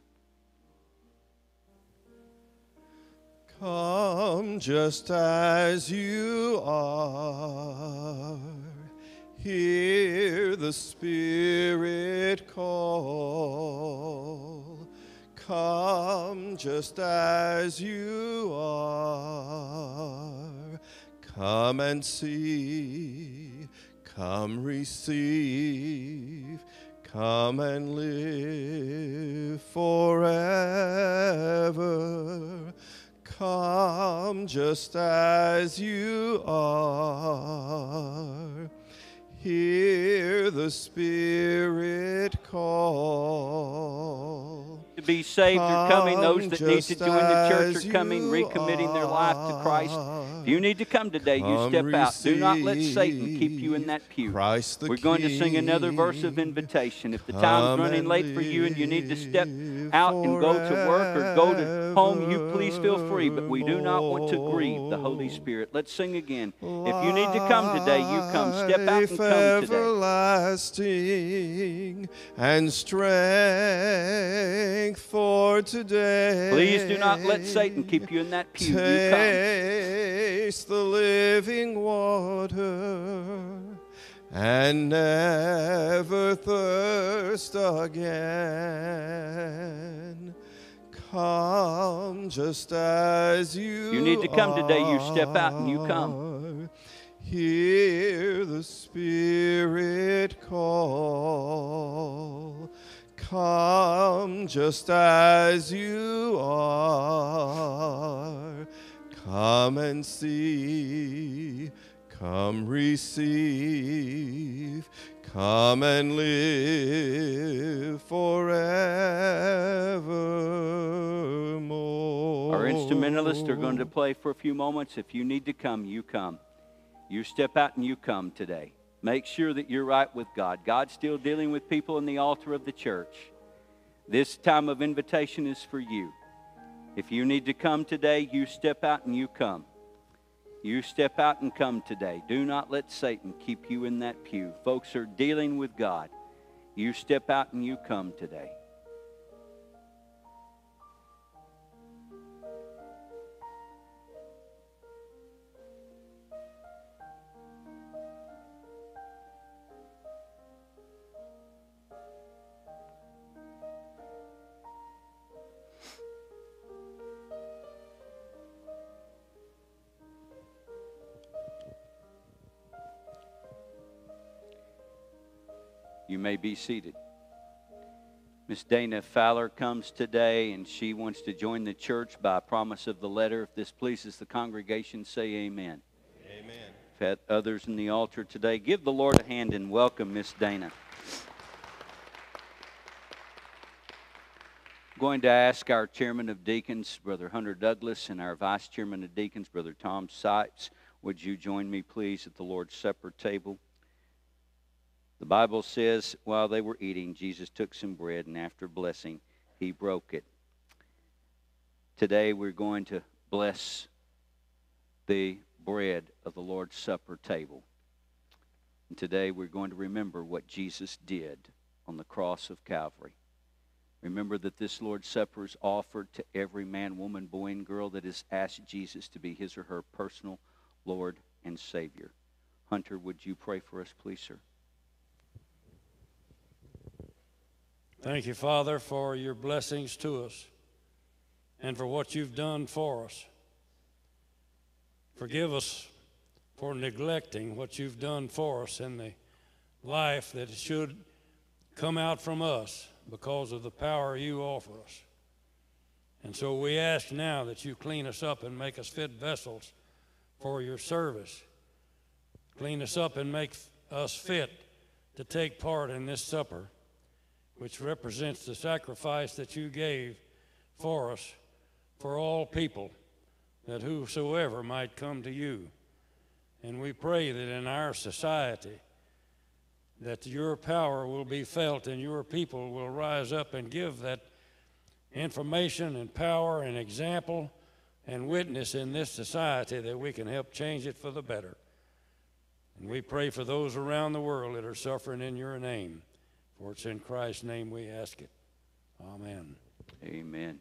Come just as you are. Hear the Spirit call. Come just as you are. Come and see. Come receive. Come and live forever. Come just as you are. Hear the Spirit call. To be saved are coming. Those that need to join the church are coming, recommitting their life to Christ. If you need to come today, you step out. Do not let Satan keep you in that pew. We're going to sing another verse of invitation. If the time's running late for you and you need to step out and go to work or go to home, you please feel free. But we do not want to grieve the Holy Spirit. Let's sing again. If you need to come today, you come. Step out and come today. Everlasting and strength for today. Please do not let Satan keep you in that pew. Taste the living water and never thirst again. Come just as you You need to come today. You step out and you come. Hear the Spirit call. Come just as you are. Come and see. Come receive. Come and live forevermore. Our instrumentalists are going to play for a few moments. If you need to come, you come. You step out and you come today. Make sure that you're right with God. God's still dealing with people in the altar of the church. This time of invitation is for you. If you need to come today, you step out and you come. You step out and come today. Do not let Satan keep you in that pew. Folks are dealing with God. You step out and you come today. You may be seated. Miss Dana Fowler comes today, and she wants to join the church by promise of the letter. If this pleases the congregation, say amen. Amen. We've had others in the altar today. Give the Lord a hand and welcome Miss Dana. I'm going to ask our chairman of deacons, Brother Hunter Douglas, and our vice chairman of deacons, Brother Tom Sipes, would you join me, please, at the Lord's Supper table? The Bible says, while they were eating, Jesus took some bread, and after blessing, He broke it. Today, we're going to bless the bread of the Lord's Supper table. And today, we're going to remember what Jesus did on the cross of Calvary. Remember that this Lord's Supper is offered to every man, woman, boy, and girl that has asked Jesus to be his or her personal Lord and Savior. Hunter, would you pray for us, please, sir? Thank you, Father, for your blessings to us and for what you've done for us. Forgive us for neglecting what you've done for us in the life that should come out from us because of the power you offer us. And so we ask now that you clean us up and make us fit vessels for your service. Clean us up and make us fit to take part in this supper. which represents the sacrifice that you gave for us, for all people, that whosoever might come to you. And we pray that in our society, that your power will be felt and your people will rise up and give that information and power and example and witness in this society that we can help change it for the better. And we pray for those around the world that are suffering in your name. For it's in Christ's name we ask it. Amen. Amen.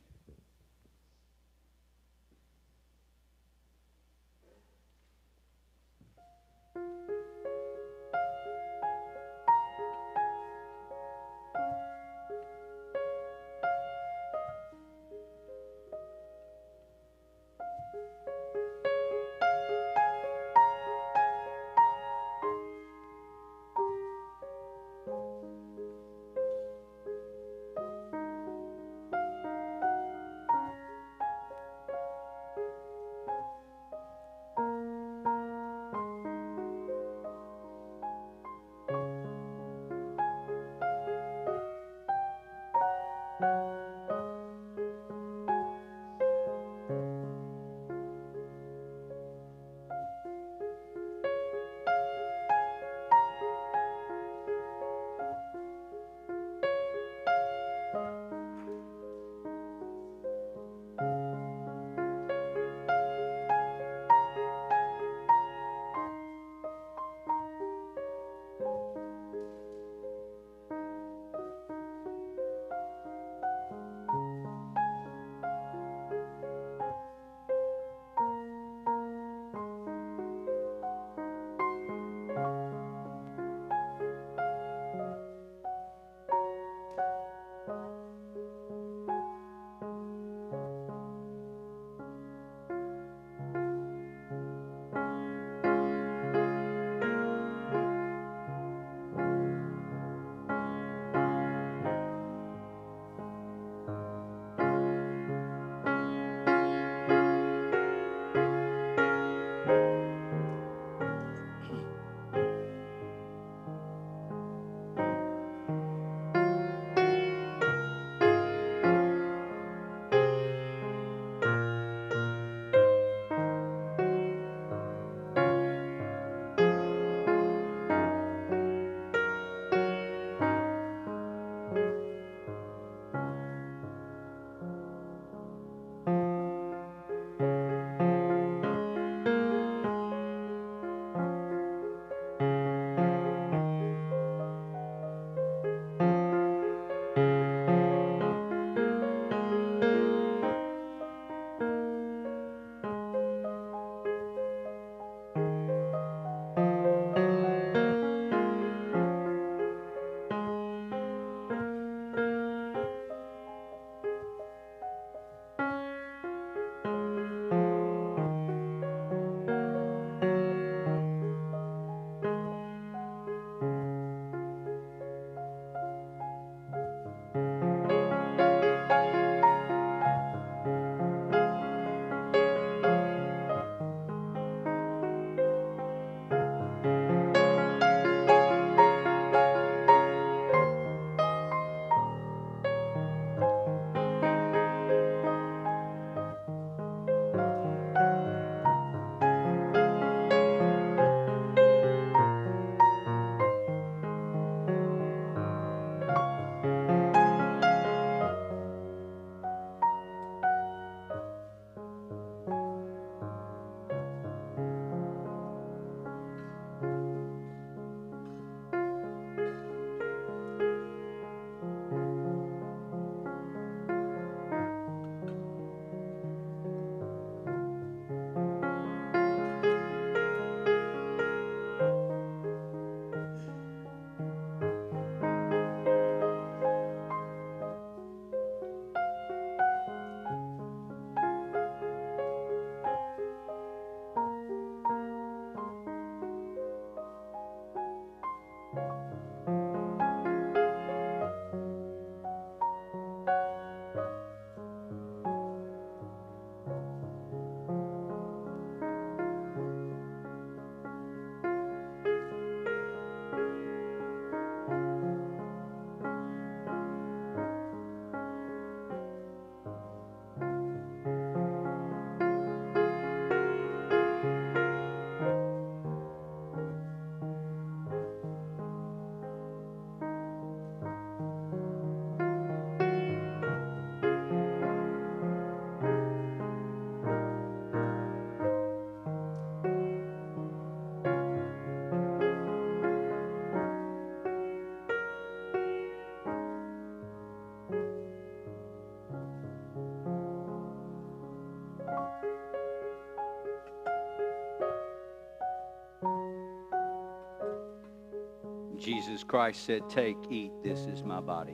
Jesus Christ said, "Take, eat, this is my body."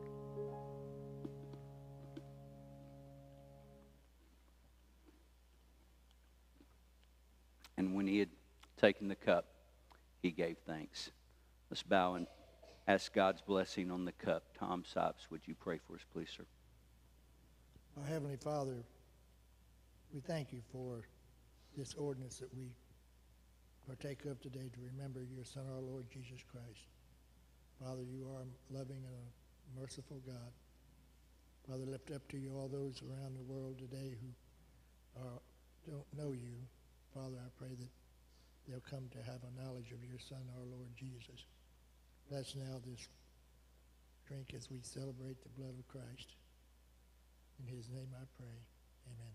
And when he had taken the cup, he gave thanks. Let's bow and ask God's blessing on the cup. Tom Sipes, would you pray for us, please, sir? Our Heavenly Father, we thank you for this ordinance that we partake of today to remember your Son, our Lord Jesus Christ. Father, you are a loving and a merciful God. Father, lift up to you all those around the world today who are, don't know you. Father, I pray that they'll come to have a knowledge of your Son, our Lord Jesus. Bless now this drink as we celebrate the blood of Christ. In his name I pray. Amen.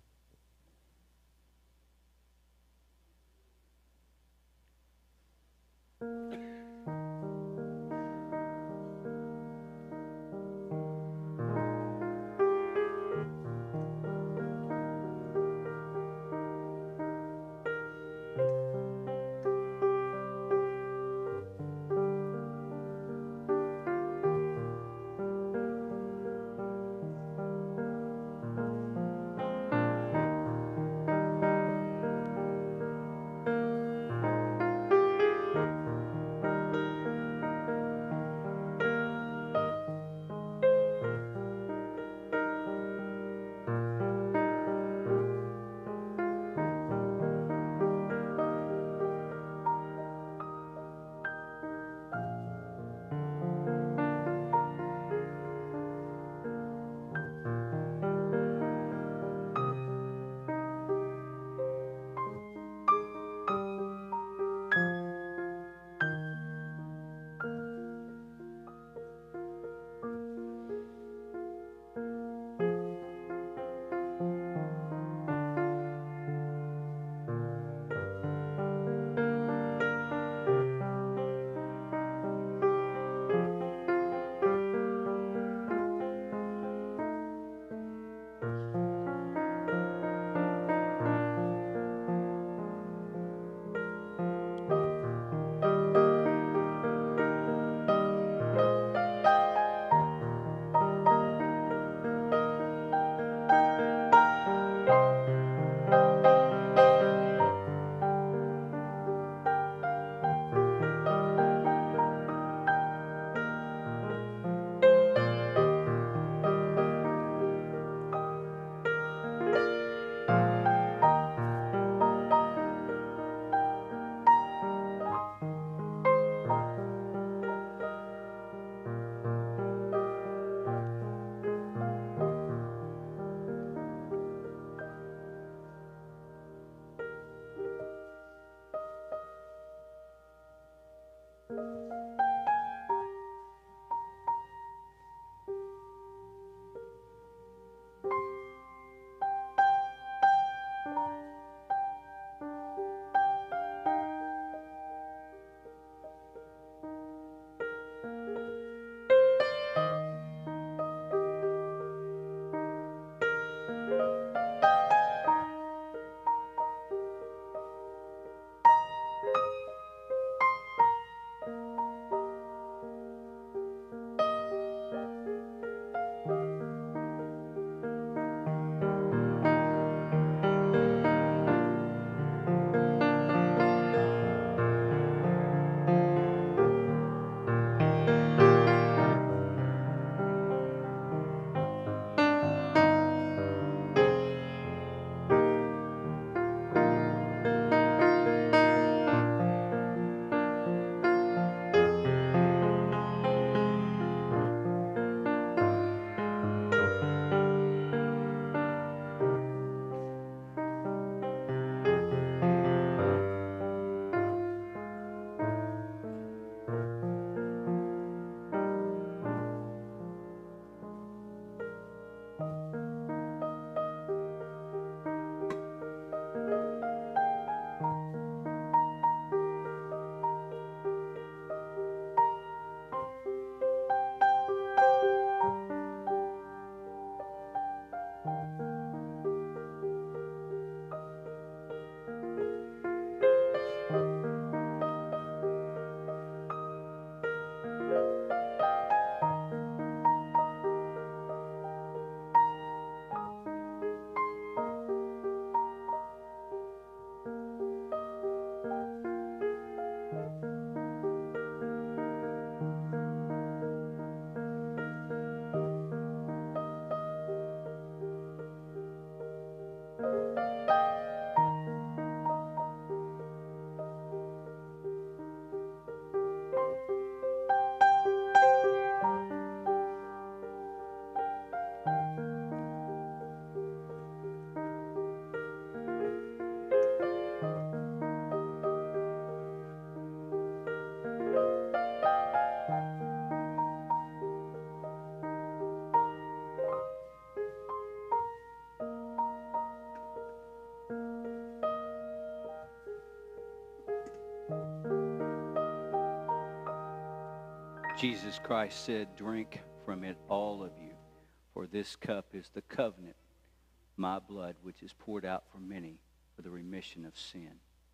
Jesus Christ said, "Drink from it, all of you, for this cup is the covenant, my blood, which is poured out for many for the remission of sin."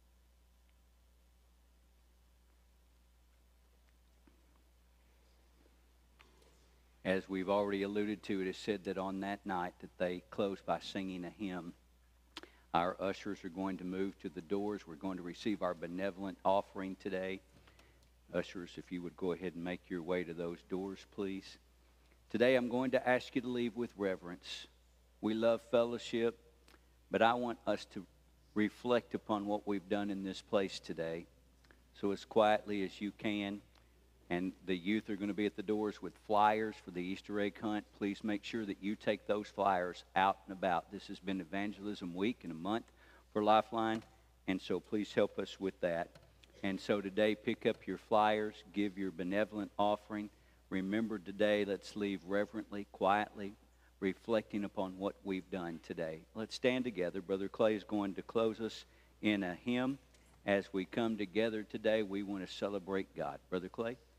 As we've already alluded to, it is said that on that night that they closed by singing a hymn. Our ushers are going to move to the doors. We're going to receive our benevolent offering today. Ushers, if you would go ahead and make your way to those doors, please. Today I'm going to ask you to leave with reverence. We love fellowship, but I want us to reflect upon what we've done in this place today. So as quietly as you can, and the youth are going to be at the doors with flyers for the Easter egg hunt. Please make sure that you take those flyers out and about. This has been Evangelism Week in a month for Lifeline, and so please help us with that. And so today, pick up your flyers, give your benevolent offering. Remember today, let's leave reverently, quietly, reflecting upon what we've done today. Let's stand together. Brother Clay is going to close us in a hymn. As we come together today, we want to celebrate God. Brother Clay?